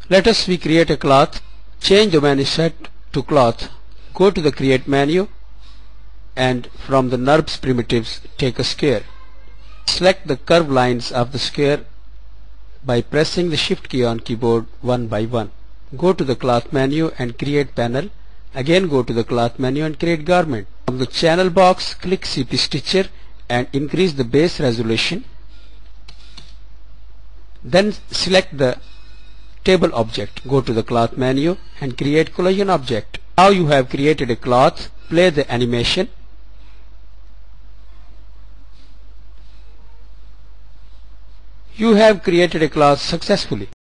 Let us we create a cloth. Change the menu set to cloth. Go to the create menu and from the NURBS primitives take a square. Select the curved lines of the square by pressing the shift key on keyboard one by one. Go to the cloth menu and create panel. Again go to the cloth menu and create garment. From the channel box click CP Stitcher and increase the base resolution. Then select the table object. Go to the cloth menu and create collision object. Now you have created a cloth. Play the animation. You have created a cloth successfully.